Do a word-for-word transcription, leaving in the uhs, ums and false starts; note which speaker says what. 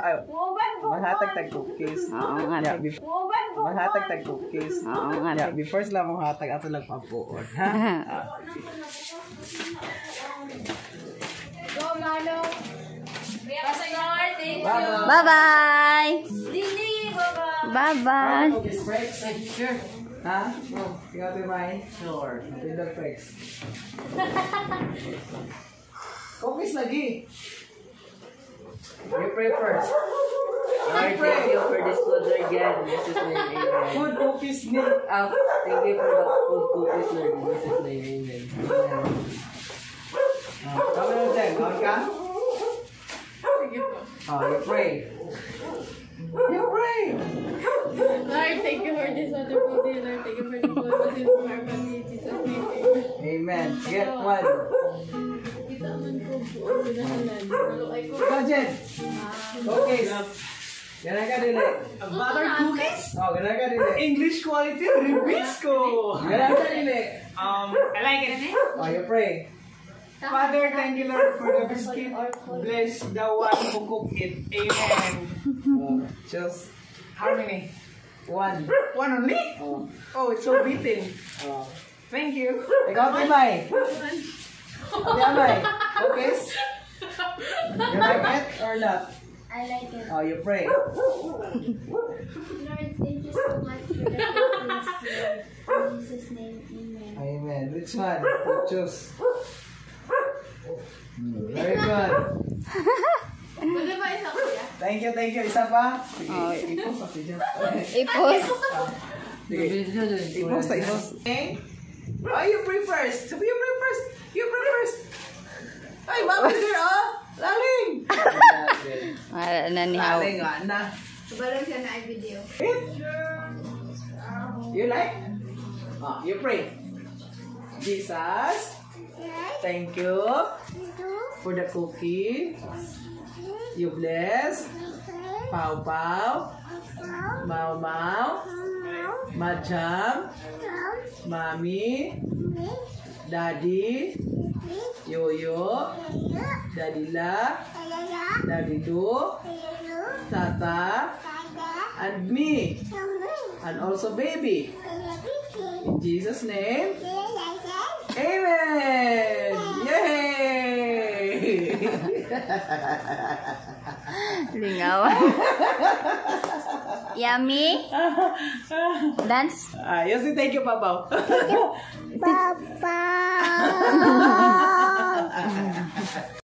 Speaker 1: ay, maghatag tag cookies.
Speaker 2: Oo nga.
Speaker 1: Yeah, before, maghatag tag cookies.
Speaker 2: Oo nga.
Speaker 1: Yeah, before sila maghatag, ato lang papuon. Ha?
Speaker 3: Go, Mano.
Speaker 2: Bye-bye.
Speaker 3: Dini, bye-bye.
Speaker 2: Bye-bye.
Speaker 1: Cookies, Frex? Sure. Ha? Oh, you got to mine? Sure. Pindot, Frex. Cookies lagi. You pray first.
Speaker 4: Lord, thank you for this food, Lord God. In Jesus' name, amen.
Speaker 1: Food cookies ni.
Speaker 4: Ah, thank you for the food cookies, Lord. In Jesus' name, amen. Amen.
Speaker 1: Ah, kami na dyan. Kawin ka? Oh, you pray. You pray.
Speaker 3: Lord, thank you for this wonderful day. Lord, thank you for the food that is for our family. In Jesus' name, amen.
Speaker 1: Amen. Get one.
Speaker 3: Kita man ko buo pinahalan. Pero ay ko.
Speaker 1: Ikaw, Jen. Cookies. Ganun ka dili.
Speaker 5: Butter cookies?
Speaker 1: Oh, ganun ka dili.
Speaker 5: English quality ribis ko.
Speaker 1: Ganun ka dili.
Speaker 5: Um, I like it.
Speaker 1: Oh, you pray.
Speaker 5: Father, thank you Lord for the biscuit. Bless the one who cooked it. Amen.
Speaker 1: Oh, just
Speaker 5: How many?
Speaker 1: one.
Speaker 5: One only?
Speaker 1: Oh.
Speaker 5: Oh, it's so beaten.
Speaker 1: Oh.
Speaker 5: Thank you.
Speaker 1: Ikaw, Timay. Timay. Cookies? You like it or not?
Speaker 3: I like it.
Speaker 1: Oh, you pray.
Speaker 3: Lord, thank you so much for the cookies. Lord. In Jesus' name, amen.
Speaker 1: Amen. Which one? You choose. Very good.
Speaker 3: Pwede ba isa kuya?
Speaker 1: Thank you, thank you. Isa pa? Sige,
Speaker 2: Oh.
Speaker 1: ipos pa siya.
Speaker 2: Ipos.
Speaker 1: Sige, ipos na, ipos. Okay? Oh, you pray first. Sabi, you pray first. You pray first. Ay, mami there, oh. Laling.
Speaker 2: Wala na ni Haw.
Speaker 1: Laling, ah, na.
Speaker 3: Kabalong siya na ay video.
Speaker 1: You like? Oh, you pray. Jesus, thank you for the cookie. You bless Pau Pau, Mau Mau, Majam, Mami, Daddy, Yoyo, Dadila, Dadidu, Tata, and me, and also baby. In Jesus' name, amen! Yay!
Speaker 2: Lingaw. Yummy. Dance.
Speaker 1: Ah, you say thank you, Papa.
Speaker 2: Papa.